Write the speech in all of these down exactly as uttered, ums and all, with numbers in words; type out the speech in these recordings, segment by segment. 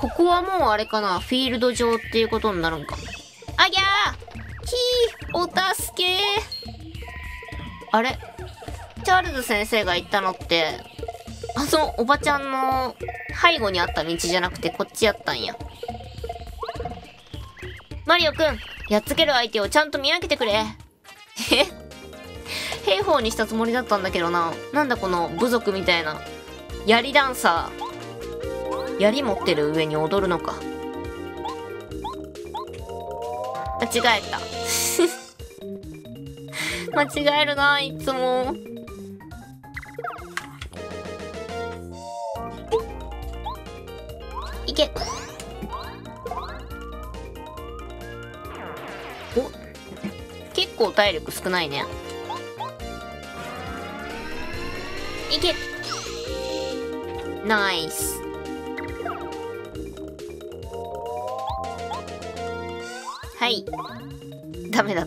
ここはもうあれかな、フィールド上っていうことになるんか。あぎゃーひーお助けー。あれチャールズ先生が言ったのって、あのおばちゃんの背後にあった道じゃなくてこっちやったんや。マリオくん、やっつける相手をちゃんと見分けてくれ。え兵法にしたつもりだったんだけどな。なんだこの部族みたいな。槍ダンサー。槍持ってる上に踊るのか。間違えた。間違えるな、いつも。いけ。お、結構体力少ないね。いけ。ナイス。はい。ダメだった。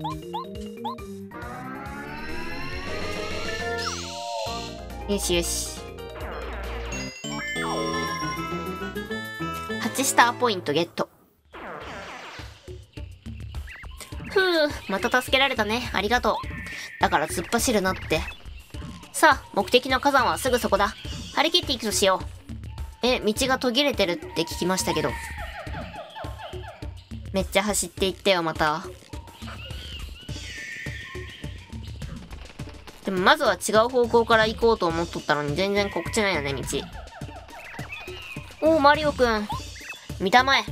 よしよし。はちスターポイントゲット。ふう、また助けられたね。ありがとう。だから突っ走るなって。さあ、目的の火山はすぐそこだ。張り切っていくとしよう。え、道が途切れてるって聞きましたけど。めっちゃ走っていったよ、また。でもまずは違う方向から行こうと思っとったのに全然告知ないよね、道。おお、マリオくん。見たまえ。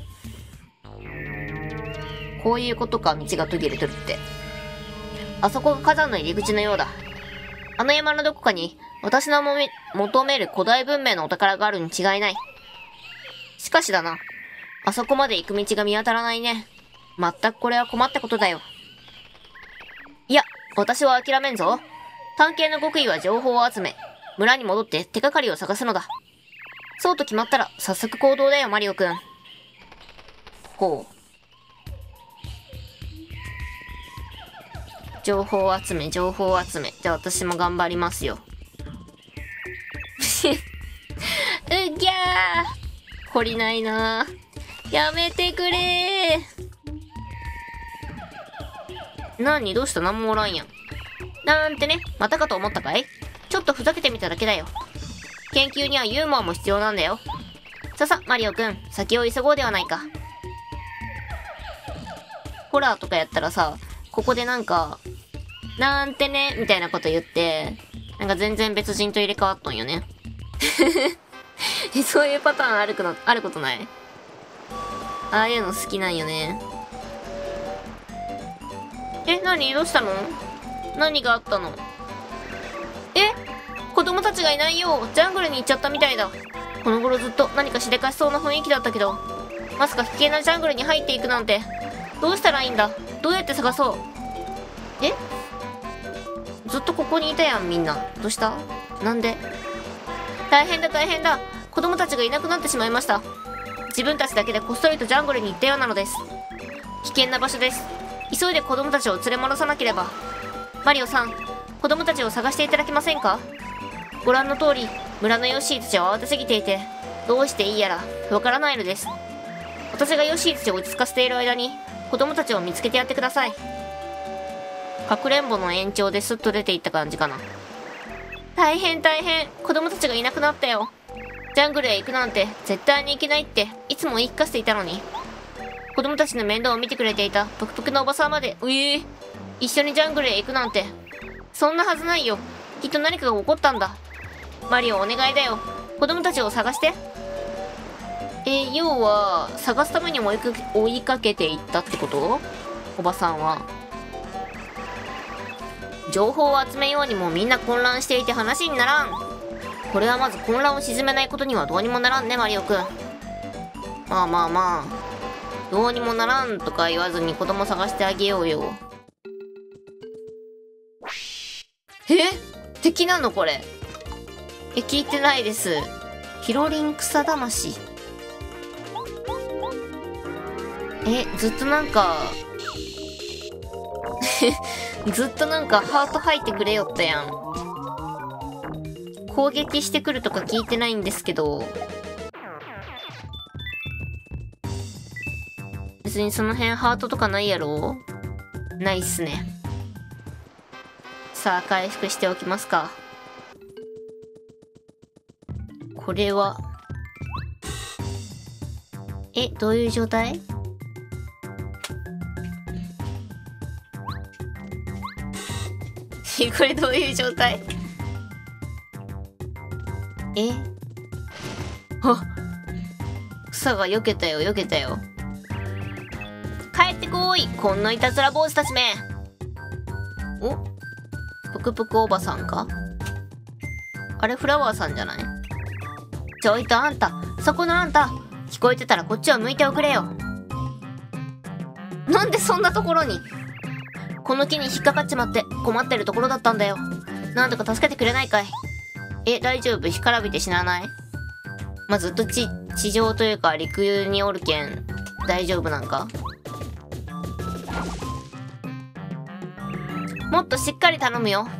こういうことか、道が途切れてるって。あそこが火山の入り口のようだ。あの山のどこかに、私のもめ求める古代文明のお宝があるに違いない。しかしだな。あそこまで行く道が見当たらないね。まったくこれは困ったことだよ。いや、私は諦めんぞ。探検の極意は情報を集め、村に戻って手がかりを探すのだ。そうと決まったら、早速行動だよ、マリオくん。ほう。情報を集め、情報を集め。じゃあ私も頑張りますよ。うぎゃー懲りないなー。やめてくれー。なに、どうした？なんもおらんやん。なんてね、またかと思ったかい？ちょっとふざけてみただけだよ。研究にはユーモアも必要なんだよ。ささ、マリオくん、先を急ごうではないか。ホラーとかやったらさ、ここでなんか、なんてね、みたいなこと言って、なんか全然別人と入れ替わっとんよね。そういうパターンあるくの、あることない？ああいうの好きなんよね。え、何？どうしたの？何があったの？え？子供たちがいないよ。ジャングルに行っちゃったみたいだ。この頃ずっと何かしでかしそうな雰囲気だったけど、まさか危険なジャングルに入っていくなんて。どうしたらいいんだ？どうやって探そう？え？ずっとここにいたやん、みんな。どうした？なんで？大変だ大変だ。子供たちがいなくなってしまいました。自分たちだけでこっそりとジャングルに行ったようなのです。危険な場所です。急いで子供たちを連れ戻さなければ。マリオさん、子供たちを探していただけませんか？ご覧の通り、村のヨッシーたちは慌てすぎていて、どうしていいやらわからないのです。私がヨッシーたちを落ち着かせている間に、子供たちを見つけてやってください。かくれんぼの延長でスッと出ていった感じかな。大変大変、子供たちがいなくなったよ。ジャングルへ行くなんて絶対に行けないっていつも言い聞かせていたのに。子供たちの面倒を見てくれていたぷくぷくのおばさんまで、うえー、一緒にジャングルへ行くなんて。そんなはずないよ。きっと何かが起こったんだ。マリオお願いだよ。子供たちを探して。えー、要は、探すためにも追いかけ、追いかけていったってこと？おばさんは。情報を集めようにもみんな混乱していて話にならん。これはまず混乱を鎮めないことにはどうにもならんね、マリオくん。まあまあまあ。どうにもならんとか言わずに子供探してあげようよ。え？敵なのこれ。え、聞いてないです。ヒロリン草魂。え、ずっとなんか、ずっとなんかハート入ってくれよったやん。攻撃してくるとか聞いてないんですけど。 別にその辺ハートとかないやろ。ないっすね。さあ、回復しておきますか。これは。え、どういう状態？これどういう状態？え？あ、草が避けたよ、避けたよ。帰ってこーい、こんないたずら坊主たちめ。お？ぷくぷくおばさんか？あれフラワーさんじゃない？ちょいとあんた、そこのあんた、聞こえてたらこっちを向いておくれよ。なんでそんなところに？この木に引っかかっちまって困ってるところだったんだよ。なんとか助けてくれないかい？え、大丈夫？干からびて死なない？まあ、ずっと地、地上というか陸におるけん、大丈夫なんか？もっとしっかり頼むよ。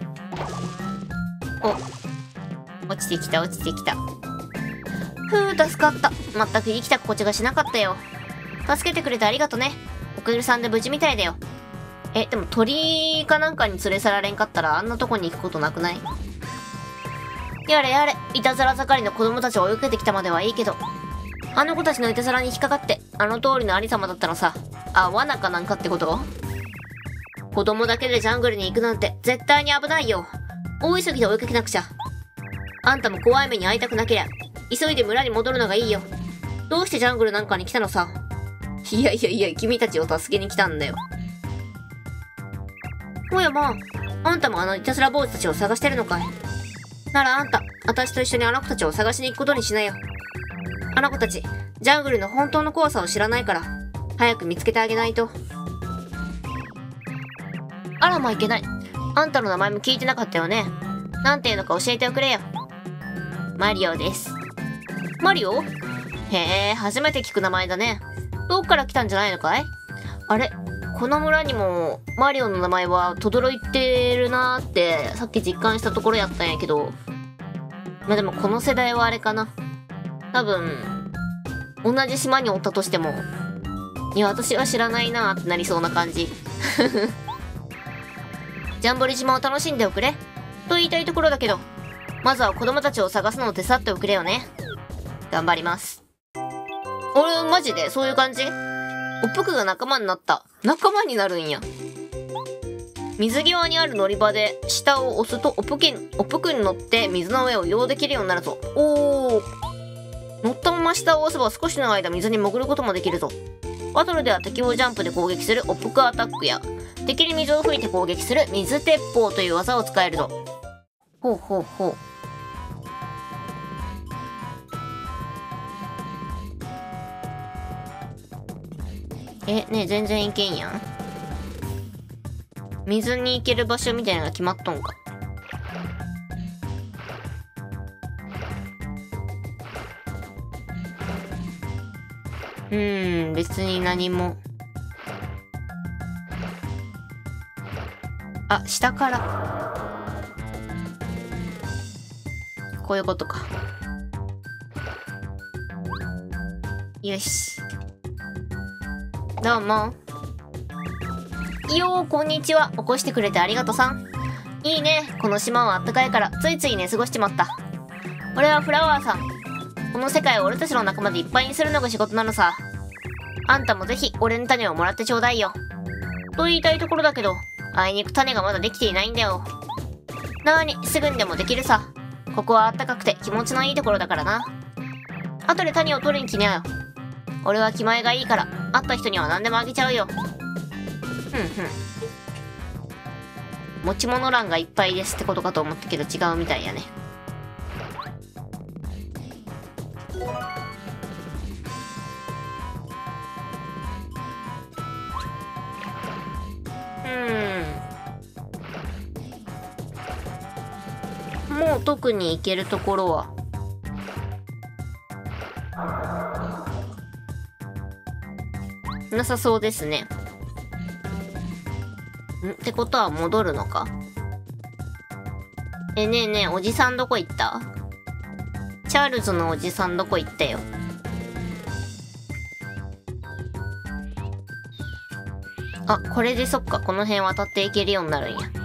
お、落ちてきた、落ちてきた。ふう、助かった。まったく生きた心地がしなかったよ。助けてくれてありがとね。おかげさんで無事みたいだよ。え、でも鳥かなんかに連れ去られんかったらあんなとこに行くことなくない？やれやれ、いたずら盛りの子供たちを追いかけてきたまではいいけど、あの子たちのいたずらに引っかかってあの通りのありさまだったのさ。あ、罠かなんかってこと？子供だけでジャングルに行くなんて絶対に危ないよ。大急ぎで追いかけなくちゃ。あんたも怖い目に遭いたくなけりゃ急いで村に戻るのがいいよ。どうしてジャングルなんかに来たのさ？いやいやいや、君たちを助けに来たんだよ。おやまあ、あんたもあのいたずら坊主たちを探してるのかい？ならあんた、私と一緒にあの子たちを探しに行くことにしなよ。あの子たち、ジャングルの本当の怖さを知らないから、早く見つけてあげないと。あらまあいけない。あんたの名前も聞いてなかったよね。なんていうのか教えておくれよ。マリオです。マリオ？へえ、初めて聞く名前だね。どっから来たんじゃないのかい？あれ？この村にもマリオの名前は轟いてるなーってさっき実感したところやったんやけど、まあでもこの世代はあれかな。多分同じ島におったとしても、いや私は知らないなーってなりそうな感じ。ジャンボリ島を楽しんでおくれと言いたいところだけど、まずは子供たちを探すのを手伝っておくれよね。頑張ります。俺マジでそういう感じ？おっぷくが仲間になった。仲間になるんや。水際にある乗り場で下を押すとおっぷくに、おっぷくに乗って水の上を移動できるようになるぞ。おー。乗ったまま下を押せば少しの間水に潜ることもできるぞ。バトルでは敵をジャンプで攻撃するおっぷくアタックや、敵に水を吹いて攻撃する水鉄砲という技を使えるぞ。ほうほうほう。え、ねえ、全然いけんやん。水に行ける場所みたいなのが決まっとんか。うーん、別に何も。あ、下から。こういうことか。よし。どうも。よー、こんにちは。起こしてくれてありがとさん。いいね。この島はあったかいから、ついつい寝過ごしちまった。俺はフラワーさん。この世界を俺たちの仲間でいっぱいにするのが仕事なのさ。あんたもぜひ、俺の種をもらってちょうだいよ。と言いたいところだけど、あいにく種がまだできていないんだよ。なーに、すぐにでもできるさ。ここはあったかくて気持ちのいいところだからな。後で種を取りに来なよ。俺は気前がいいから、会った人には何でもあげちゃうよ。ふんふん。持ち物欄がいっぱいですってことかと思ったけど違うみたいやね。うん。もう特に行けるところは。なさそうですね。んってことは戻るのか？え、ねえねえ、おじさんどこ行った？チャールズのおじさんどこ行ったよ。 あ、これでそっか、この辺渡っていけるようになるんや。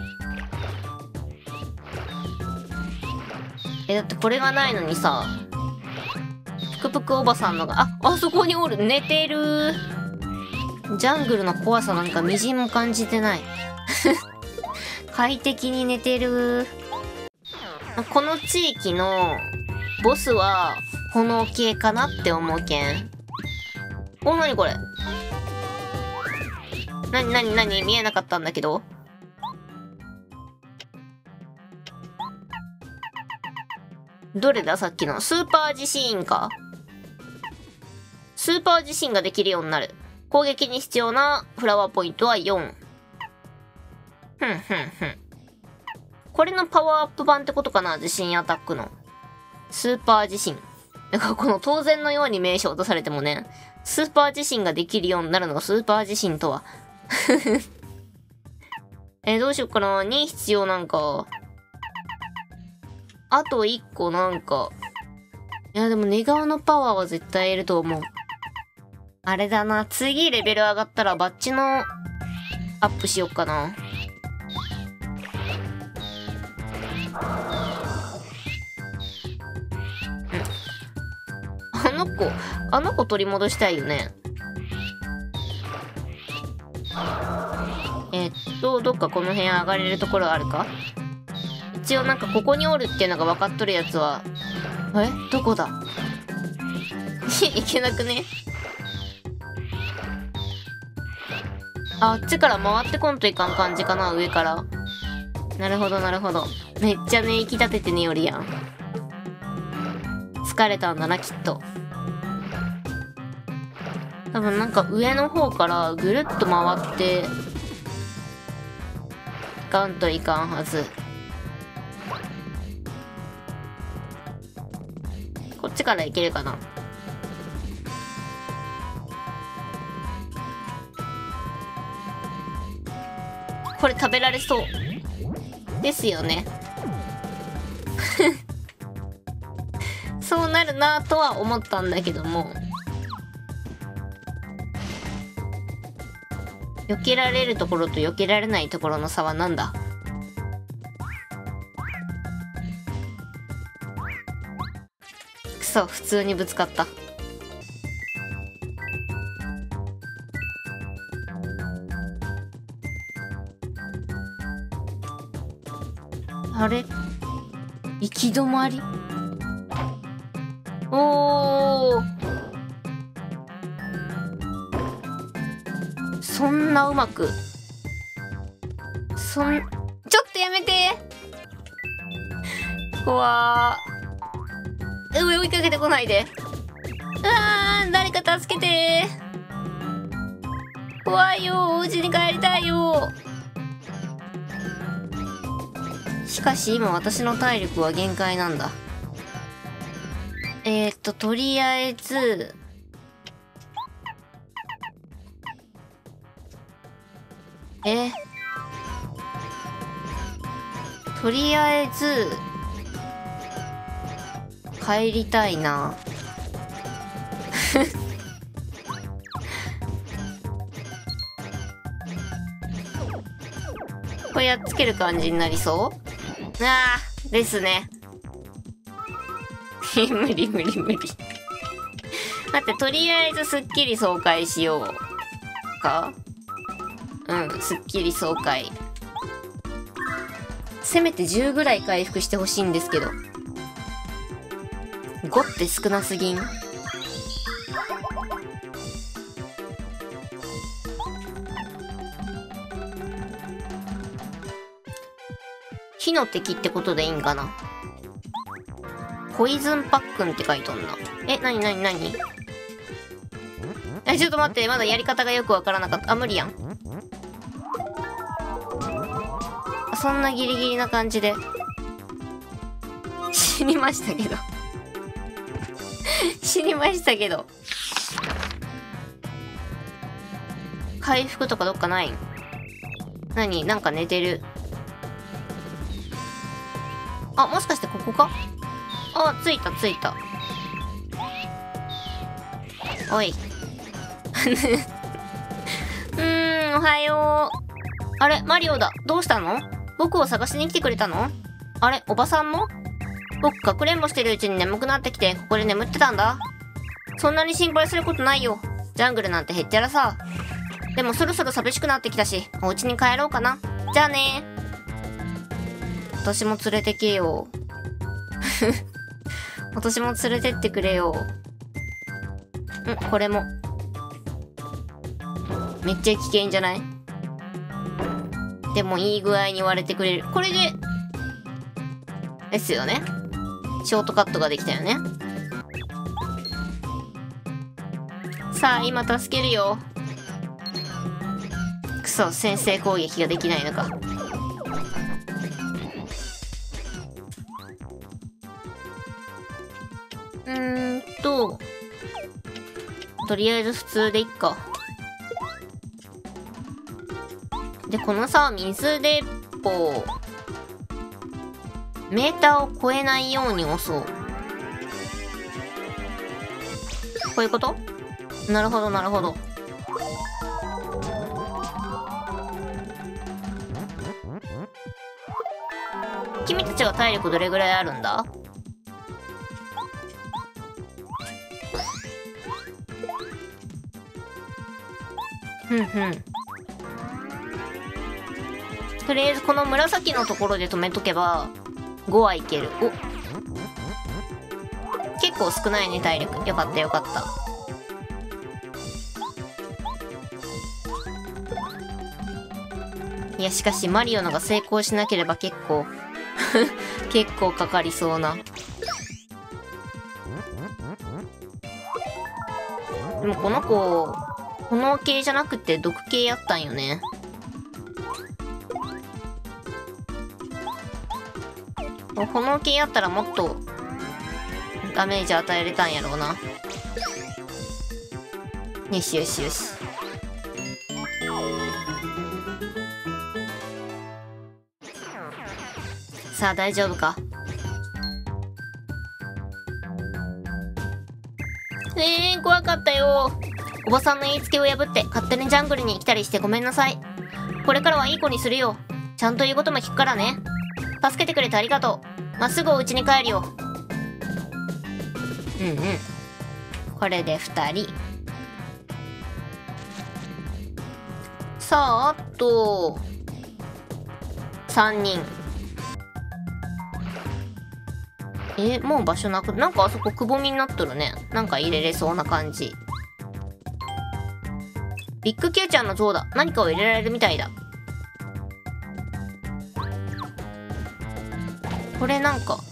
え、だってこれがないのにさ、ぷくぷくおばさんのが、あ、あそこにおる、寝てる。ジャングルの怖さなんかみじんも感じてない。快適に寝てる。この地域のボスは炎系かなって思うけん。お、なにこれ。なになになに見えなかったんだけど。どれださっきの。スーパー地震か。スーパー地震ができるようになる。攻撃に必要なフラワーポイントはよん。ふんふんふん。これのパワーアップ版ってことかな、地震アタックの。スーパー地震。だからこの当然のように名称とされてもね、スーパー地震ができるようになるのがスーパー地震とは。えー、どうしよっかな。に必要なんか。あといっこなんか。いやでも寝顔のパワーは絶対いると思う。あれだな。次レベル上がったらバッジのアップしよっかな。あの子、あの子取り戻したいよね。えっと、どっかこの辺上がれるところあるか？一応なんかここにおるっていうのが分かっとるやつは、え？どこだ？いけなくね？あっちから回ってこんといかん感じかな、上から。なるほどなるほど。めっちゃね、息立ててねよりやん。疲れたんだな、きっと。多分なんか上の方からぐるっと回っていかんといかんはず。こっちから行けるかな。これ食べられそうですよね。そうなるなとは思ったんだけども、避けられるところと避けられないところの差は何だ？くそ、普通にぶつかった。あれ？行き止まり？おー。そんなうまく。そん、ちょっとやめて。怖ー。上追いかけてこないで。あー、誰か助けて。怖いよ、お家に帰りたいよ。しかし今私の体力は限界なんだ。えーっと、とりあえず、えとりあえず、帰りたいな。これやっつける感じになりそう？あーですね。無理無理無理。待って、とりあえずすっきり爽快しようか。うん、すっきり爽快。せめてじゅうぐらい回復してほしいんですけど。ごって少なすぎん？火の敵ってことでいいんかな。ポイズンパックンって書いとんな。え、なになになに？え、ちょっと待って、まだやり方がよくわからなかった。あ、無理やん。そんなギリギリな感じで。死にましたけど。死にましたけど。回復とかどっかないん？何？なんか寝てる。あ、もしかしてここか？あ、着いた着いた。おい。うーん、 ん、おはよう。あれ、マリオだ。どうしたの？僕を探しに来てくれたの？あれ、おばさんも？僕、かくれんぼしてるうちに眠くなってきて、ここで眠ってたんだ。そんなに心配することないよ。ジャングルなんてへっちゃらさ。でもそろそろ寂しくなってきたし、お家に帰ろうかな。じゃあね。私も連れてけよ。私も連れてってくれよ。ん、これも。めっちゃ危険じゃない？でもいい具合に割れてくれる。これで、ですよね。ショートカットができたよね。さあ、今助けるよ。くそ、先制攻撃ができないのか。うーんと、とりあえず普通でいっか。で、このさ、水鉄砲、メーターを超えないように押そう。こういうこと？なるほど、なるほど。君たちは体力どれぐらいあるんだ？ふんふん。とりあえずこの紫のところで止めとけばごはいける。お、結構少ないね、体力。よかったよかった。いや、しかしマリオのが成功しなければ結構結構かかりそうな。でもこの子炎系じゃなくて毒系やったんよね。炎系やったらもっとダメージ与えれたんやろうな。よしよしよし。さあ大丈夫か。えー、怖かったよ。おばさんの言いつけを破って勝手にジャングルに来たりしてごめんなさい。これからはいい子にするよ。ちゃんと言うことも聞くからね。助けてくれてありがとう。まっすぐお家に帰るよ。うんうん。これでふたり。さあ、あとさんにん。え、もう場所なく、なんかあそこくぼみになっとるね。なんか入れれそうな感じ。ビッグ Q ちゃんの像だ。何かを入れられるみたいだ。これなんか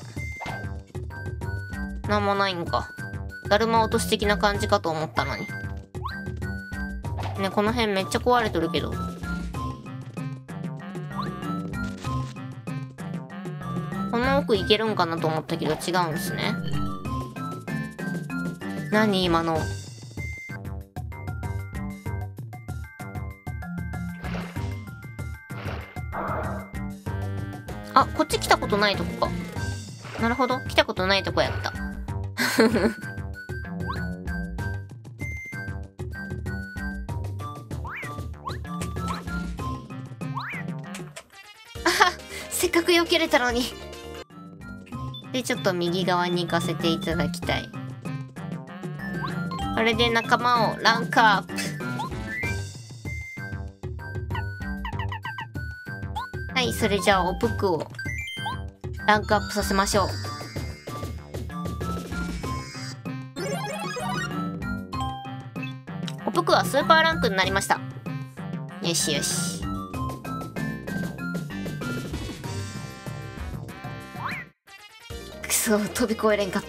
なんもないんか。だるま落とし的な感じかと思ったのにね。この辺めっちゃ壊れとるけど、この奥行けるんかなと思ったけど違うんですね。何今の。あ、こっち来たことないとこか。なるほど、来たことないとこやった。あは、せっかく避けれたのに。で、ちょっと右側に行かせていただきたい。これで仲間をランクアップ。はい、それじゃあおぷくをランクアップさせましょう。おぷくはスーパーランクになりました。よしよし。くそ、飛び越えれんかった。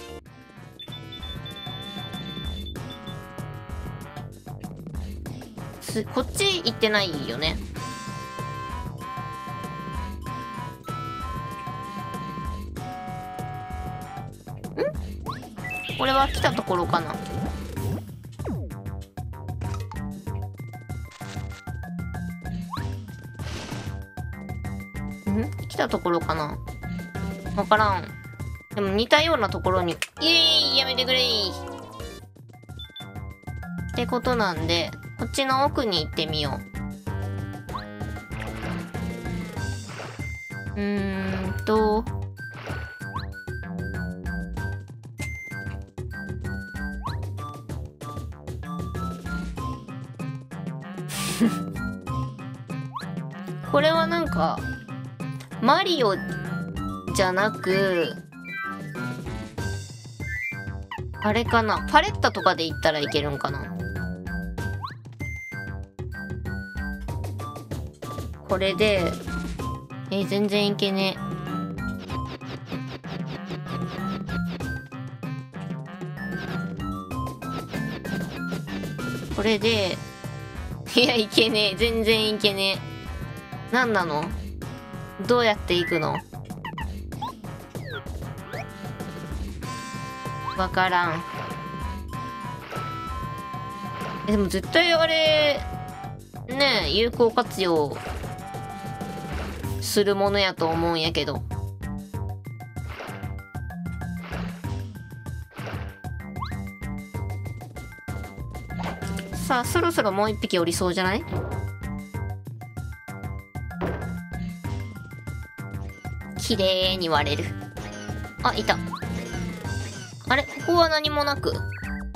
す、こっち行ってないよね。これは来たところかな。ん？来たところかな。わからん。でも似たようなところに。イエーイ、やめてくれー。ってことなんで、 こっちの奥に行ってみよう。うーんと。これはなんか、マリオじゃなく、あれかな、パレッタとかで行ったらいけるんかな。これで、えー、全然いけねえ。これで、いや、いけねえ。全然いけねえ。なんなの？どうやって行くの？わからん。え、でも絶対あれ、ねえ、有効活用するものやと思うんやけど。さあ、そろそろもう一匹おりそうじゃない？綺麗に割れる。あ、いた。あれ？ここは何もなく。ウィーン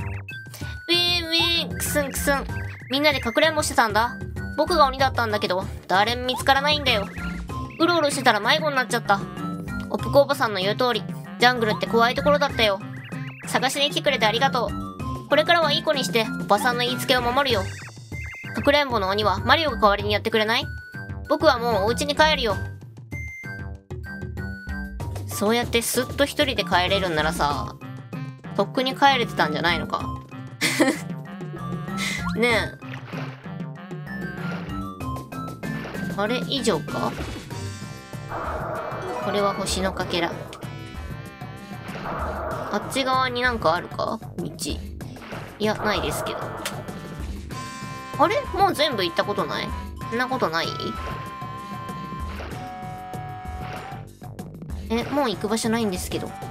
ウィーン、クスンクスン。みんなでかくれんぼしてたんだ。僕が鬼だったんだけど、誰も見つからないんだよ。うろうろしてたら迷子になっちゃった。オプコおばさんの言う通り、ジャングルって怖いところだったよ。探しに来てくれてありがとう。これからはいい子にして、おばさんの言いつけを守るよ。かくれんぼの鬼はマリオが代わりにやってくれない？僕はもうお家に帰るよ。そうやってスッと一人で帰れるんならさ、とっくに帰れてたんじゃないのか。ねえ。あれ以上か？これは星のかけら。あっち側になんかあるか？道。いや、ないですけど。あれ？もう全部行ったことない？そんなことない？え、もう行く場所ないんですけど。こ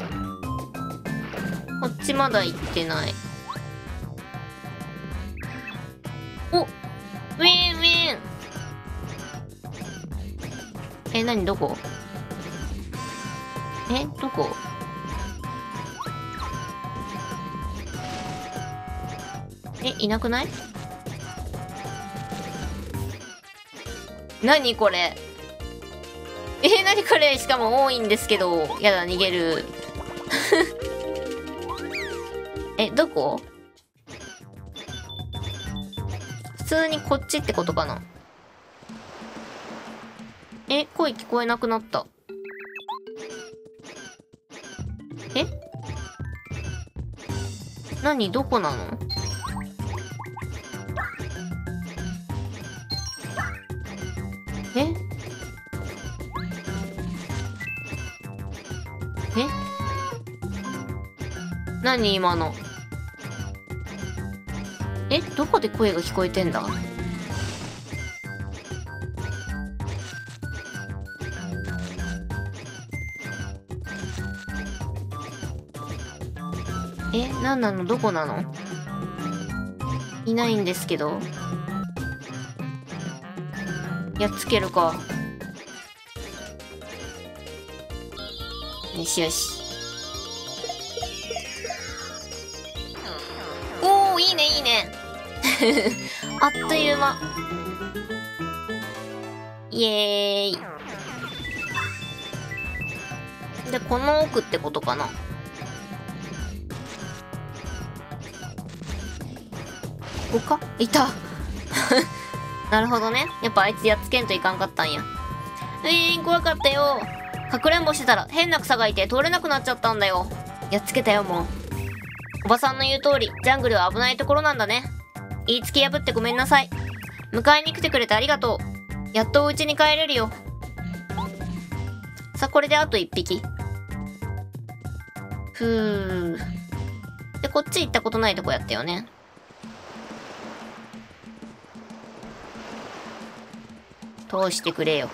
っちまだ行ってない。お！ウィーンウィーン！え、なにどこ？え、どこ？え、いなくない？なにこれ？え、なにこれ？しかも多いんですけど。やだ、逃げる。え、どこ？普通にこっちってことかな？え、声聞こえなくなった。え？何？どこなの？え？え？何今の？え？どこで声が聞こえてんだ？え？何なの？どこなの？いないんですけど。やっつけるか。よしよし。おー、いいねいいね。あっという間。イエーイ。で、この奥ってことかな。ここか？いた。なるほどね。やっぱあいつやっつけんといかんかったんや。えー、怖かったよ。かくれんぼしてたら変な草がいて通れなくなっちゃったんだよ。やっつけたよ、もう。おばさんの言う通り、ジャングルは危ないところなんだね。言いつけ破ってごめんなさい。迎えに来てくれてありがとう。やっとお家に帰れるよ。さあ、これであと一匹。ふー。で、こっち行ったことないとこやったよね。通してくれよ。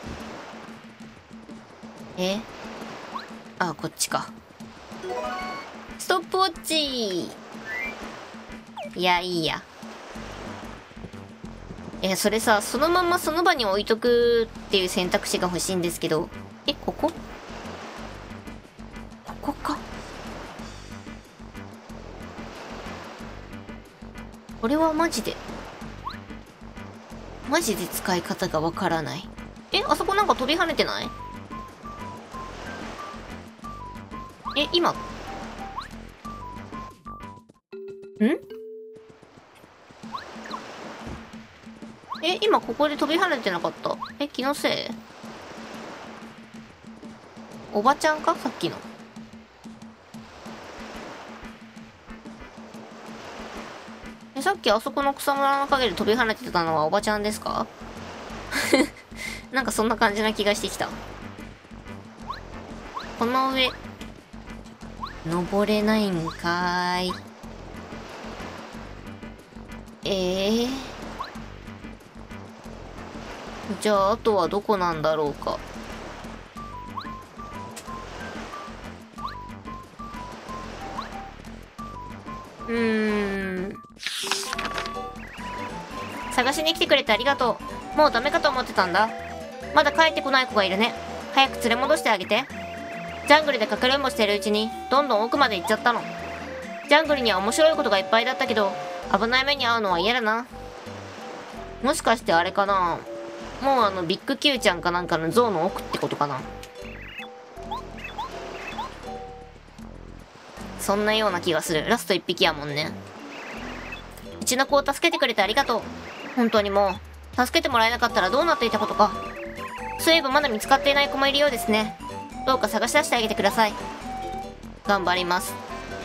え？あ、こっちか。ストップウォッチ。いや、いいや。 え、それさ、そのままその場に置いとくっていう選択肢が欲しいんですけど。え、ここここか。これはマジで。マジで使い方がわからない。え、あそこなんか飛び跳ねてない？え、今。ん？え、今ここで飛び跳ねてなかった？え、気のせい？おばちゃんか？さっきの。え、さっきあそこの草むらの陰で飛び跳ねてたのはおばちゃんですか？なんかそんな感じな気がしてきた。この上、登れないんかーい。えー。じゃあ、あとはどこなんだろうか。うーん。探しに来てくれてありがとう。もうダメかと思ってたんだ。まだ帰ってこない子がいるね。早く連れ戻してあげて。ジャングルでかくれんぼしてるうちに、どんどん奥まで行っちゃったの。ジャングルには面白いことがいっぱいだったけど、危ない目に遭うのは嫌だな。もしかしてあれかな？もうあの、ビッグ Q ちゃんかなんかの像の奥ってことかな。そんなような気がする。ラスト一匹やもんね。うちの子を助けてくれてありがとう。本当にもう、助けてもらえなかったらどうなっていたことか。そういえばまだ見つかっていない子もいるようですね。どうか探し出してあげてください。頑張ります。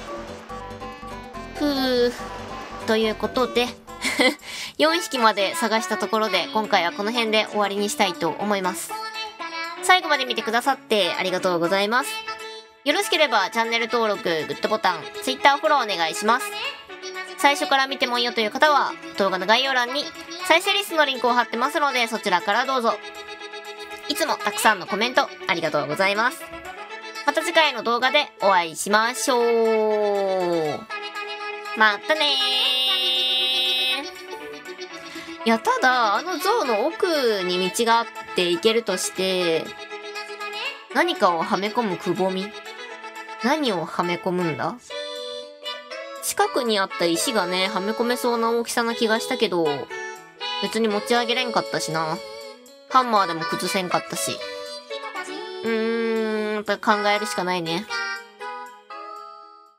ふう。ということで、よんひきまで探したところで、今回はこの辺で終わりにしたいと思います。最後まで見てくださってありがとうございます。よろしければチャンネル登録、グッドボタン、Twitter フォローお願いします。最初から見てもいいよという方は、動画の概要欄に再生リストのリンクを貼ってますので、そちらからどうぞ。いつもたくさんのコメントありがとうございます。また次回の動画でお会いしましょう。またねー。いや、ただ、あの像の奥に道があって行けるとして、何かをはめ込むくぼみ？何をはめ込むんだ？近くにあった石がね、はめ込めそうな大きさな気がしたけど、別に持ち上げれんかったしな。ハンマーでも崩せんかったし。うーん、やっぱり考えるしかないね。